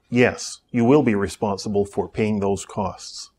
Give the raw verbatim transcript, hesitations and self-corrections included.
yes, you will be responsible for paying those costs.